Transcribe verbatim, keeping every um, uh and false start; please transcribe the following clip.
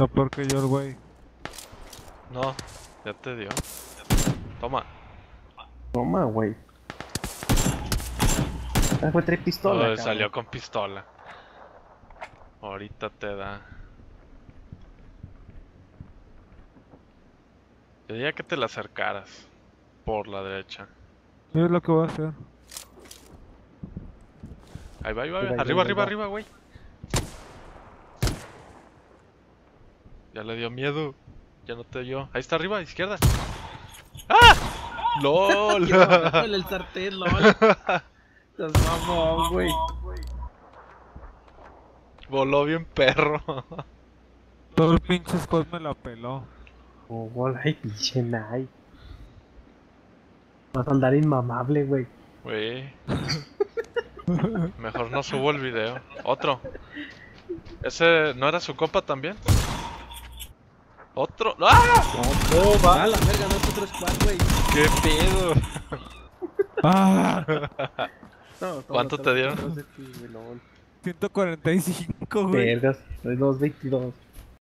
Está peor que yo el güey. No, ya te dio. Toma. Toma, güey. Ah, güey, trae pistola, Oh, cabrón. salió con pistola. Ahorita te da. Yo diría que te la acercaras. Por la derecha. Es lo que voy a hacer. Ahí va, ahí va. Ahí va, ahí va, Arriba, ahí arriba, va. arriba, güey. Ya le dio miedo. Ya no te oyó. Ahí está arriba, izquierda. ¡Ah! ¡LOL! Con el sartén, lol. Estás mamón, güey. Voló bien perro. Todo el pinche squad me la peló. Oh, gol, ay, pinche Nai. Vas a andar inmamable, güey. Güey. Mejor no subo el video. Otro. ¿Ese no era su compa también? Otro. ¡Ah! No, va. A la verga, no es otro squad, güey. ¡Qué pedo! ¡Ah! No, toma, ¿Cuánto toma, te dieron? toma de ti, güey, lol. ciento cuarenta y cinco, güey. Vergas, dos veintidós.